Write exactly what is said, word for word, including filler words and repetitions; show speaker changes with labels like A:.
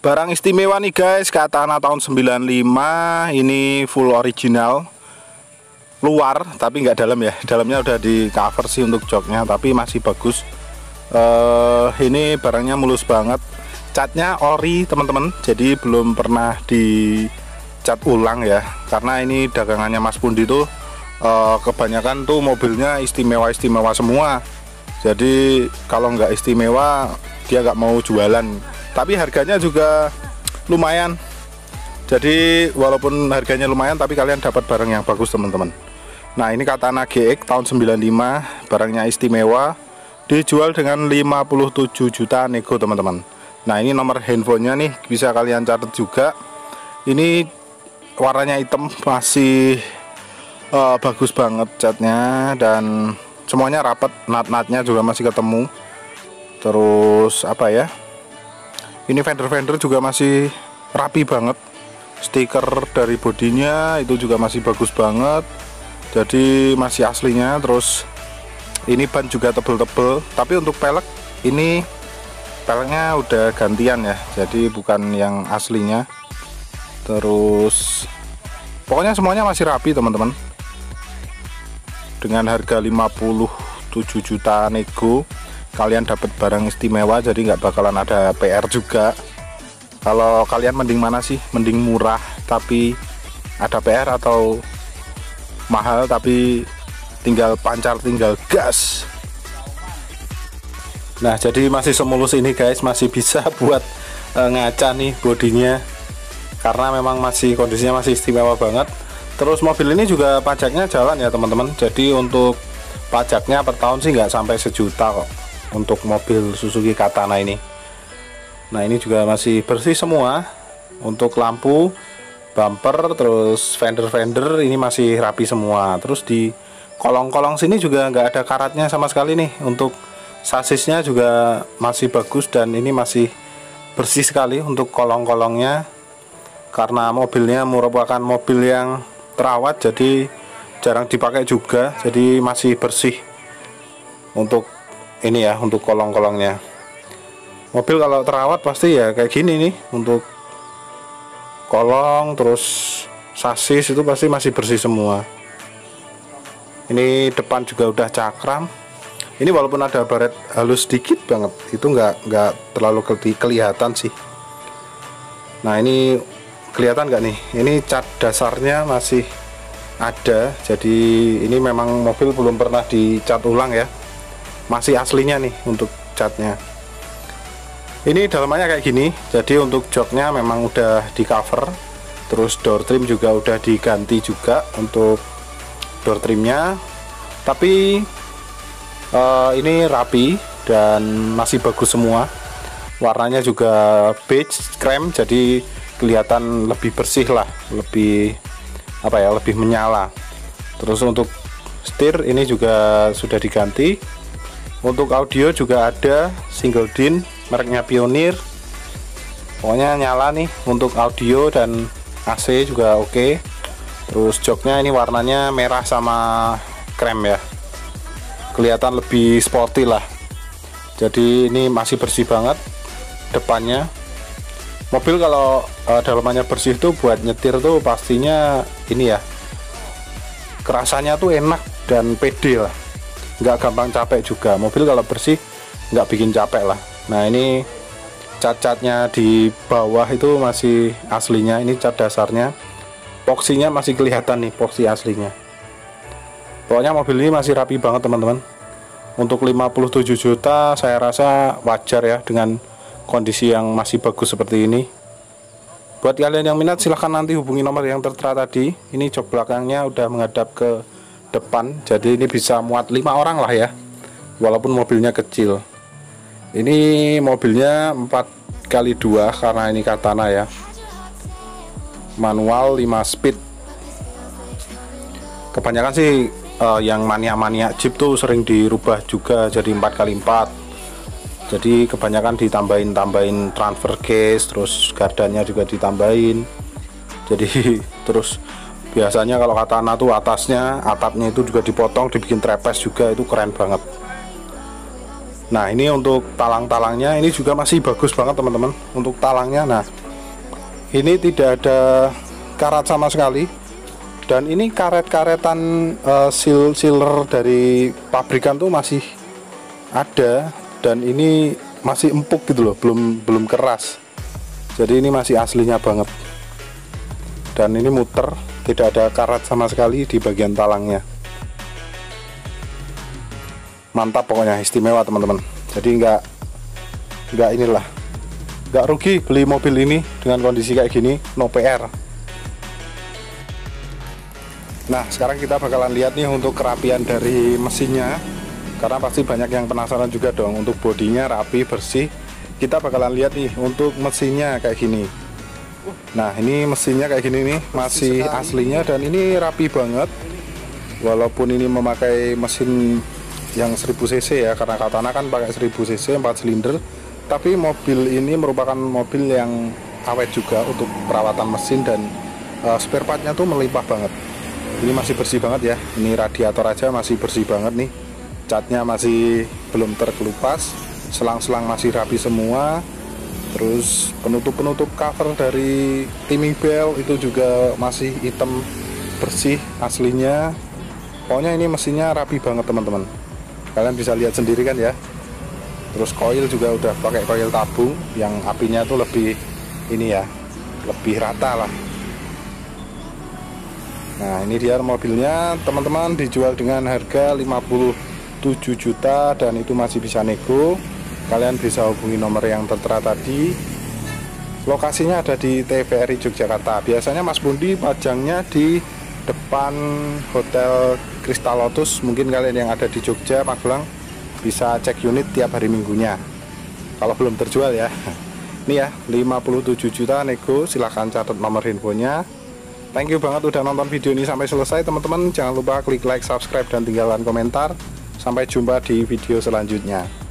A: Barang istimewa nih guys, Katana tahun sembilan lima. Ini full original luar tapi nggak dalam ya. Dalamnya udah di cover sih untuk joknya, tapi masih bagus. uh, Ini barangnya mulus banget. Catnya ori teman-teman, jadi belum pernah dicat ulang ya. Karena ini dagangannya Mas Pundi tuh uh, kebanyakan tuh mobilnya istimewa-istimewa semua. Jadi kalau nggak istimewa dia nggak mau jualan. Tapi harganya juga lumayan. Jadi walaupun harganya lumayan, tapi kalian dapat barang yang bagus teman-teman. Nah ini Katana G X tahun sembilan lima, barangnya istimewa, dijual dengan lima puluh tujuh juta nego teman-teman. Nah ini nomor handphonenya nih, bisa kalian catat juga. Ini warnanya hitam, masih uh, bagus banget catnya, dan semuanya rapat, nat-natnya juga masih ketemu. Terus apa ya, ini fender-fender juga masih rapi banget. Stiker dari bodinya itu juga masih bagus banget, jadi masih aslinya. Terus ini ban juga tebel-tebel, tapi untuk pelek ini peleknya udah gantian ya, jadi bukan yang aslinya. Terus pokoknya semuanya masih rapi teman-teman. Dengan harga lima puluh tujuh juta nego, kalian dapat barang istimewa, jadi nggak bakalan ada P R juga. Kalau kalian mending mana sih? Mending murah tapi ada P R, atau mahal tapi tinggal pancar, tinggal gas? Nah jadi masih semulus ini guys, masih bisa buat uh, ngaca nih bodinya, karena memang masih kondisinya masih istimewa banget. Terus mobil ini juga pajaknya jalan ya teman-teman. Jadi untuk pajaknya per tahun sih nggak sampai sejuta kok untuk mobil Suzuki Katana ini. Nah ini juga masih bersih semua. Untuk lampu, bumper, terus fender-fender ini masih rapi semua. Terus di kolong-kolong sini juga nggak ada karatnya sama sekali nih. Untuk sasisnya juga masih bagus, dan ini masih bersih sekali untuk kolong-kolongnya, karena mobilnya merupakan mobil yang terawat, jadi jarang dipakai juga, jadi masih bersih untuk ini ya, untuk kolong-kolongnya. Mobil kalau terawat pasti ya kayak gini nih, untuk kolong terus sasis itu pasti masih bersih semua. Ini depan juga udah cakram. Ini walaupun ada baret halus sedikit banget, itu nggak nggak terlalu kelihatan sih. Nah ini kelihatan nggak nih? Ini cat dasarnya masih ada, jadi ini memang mobil belum pernah dicat ulang ya, masih aslinya nih untuk catnya. Ini dalamannya kayak gini, jadi untuk joknya memang udah di cover. Terus door trim juga udah diganti juga untuk door trimnya, tapi Uh, ini rapi dan masih bagus semua. Warnanya juga beige krem, jadi kelihatan lebih bersih lah, lebih apa ya, lebih menyala. Terus untuk setir ini juga sudah diganti. Untuk audio juga ada single din, mereknya Pioneer. Pokoknya nyala nih untuk audio, dan A C juga oke. Okay. Terus joknya ini warnanya merah sama krem ya, kelihatan lebih sporty lah. Jadi ini masih bersih banget depannya. Mobil kalau uh, dalamannya bersih tuh buat nyetir tuh pastinya ini ya, kerasanya tuh enak dan pede lah, nggak gampang capek juga. Mobil kalau bersih nggak bikin capek lah. Nah ini cat-catnya di bawah itu masih aslinya, ini cat dasarnya. Poksinya masih kelihatan nih, poksi aslinya. Pokoknya mobil ini masih rapi banget teman-teman. Untuk lima puluh tujuh juta saya rasa wajar ya, dengan kondisi yang masih bagus seperti ini. Buat kalian yang minat silahkan nanti hubungi nomor yang tertera tadi. Ini jok belakangnya udah menghadap ke depan, jadi ini bisa muat lima orang lah ya, walaupun mobilnya kecil. Ini mobilnya empat kali dua karena ini Katana ya, manual lima speed. Kebanyakan sih Uh, yang mania-mania Jeep tuh sering dirubah juga jadi empat kali empat. Jadi kebanyakan ditambahin-tambahin transfer case, terus gardannya juga ditambahin. Jadi terus biasanya kalau Katana tuh atasnya, atapnya itu juga dipotong, dibikin trapeze juga, itu keren banget. Nah ini untuk talang-talangnya ini juga masih bagus banget teman-teman untuk talangnya. Nah ini tidak ada karat sama sekali, dan ini karet-karetan uh, seal sealer dari pabrikan tuh masih ada, dan ini masih empuk gitu loh, belum belum keras. Jadi ini masih aslinya banget, dan ini muter, tidak ada karat sama sekali di bagian talangnya. Mantap pokoknya, istimewa teman-teman. Jadi nggak nggak inilah nggak rugi beli mobil ini dengan kondisi kayak gini, no P R. Nah sekarang kita bakalan lihat nih untuk kerapian dari mesinnya, karena pasti banyak yang penasaran juga dong. Untuk bodinya rapi bersih, kita bakalan lihat nih untuk mesinnya kayak gini. Nah ini mesinnya kayak gini nih, masih aslinya, dan ini rapi banget. Walaupun ini memakai mesin yang seribu cc ya, karena Katana kan pakai seribu cc empat silinder, tapi mobil ini merupakan mobil yang awet juga untuk perawatan mesin, dan uh, spare partnya tuh melimpah banget. Ini masih bersih banget ya, ini radiator aja masih bersih banget nih, catnya masih belum terkelupas, selang-selang masih rapi semua. Terus penutup-penutup cover dari timing belt itu juga masih hitam bersih aslinya. Pokoknya ini mesinnya rapi banget teman-teman, kalian bisa lihat sendiri kan ya. Terus koil juga udah pakai koil tabung yang apinya tuh lebih ini ya, lebih rata lah. Nah ini dia mobilnya teman-teman, dijual dengan harga lima puluh tujuh juta, dan itu masih bisa nego. Kalian bisa hubungi nomor yang tertera tadi. Lokasinya ada di T V R I Yogyakarta. Biasanya Mas Bundi pajangnya di depan Hotel Crystal Lotus. Mungkin kalian yang ada di Jogja, Magelang, bisa cek unit tiap hari minggunya kalau belum terjual ya. Ini ya lima puluh tujuh juta nego, silahkan catat nomor infonya. Thank you banget udah nonton video ini sampai selesai teman-teman. Jangan lupa klik like, subscribe, dan tinggalkan komentar. Sampai jumpa di video selanjutnya.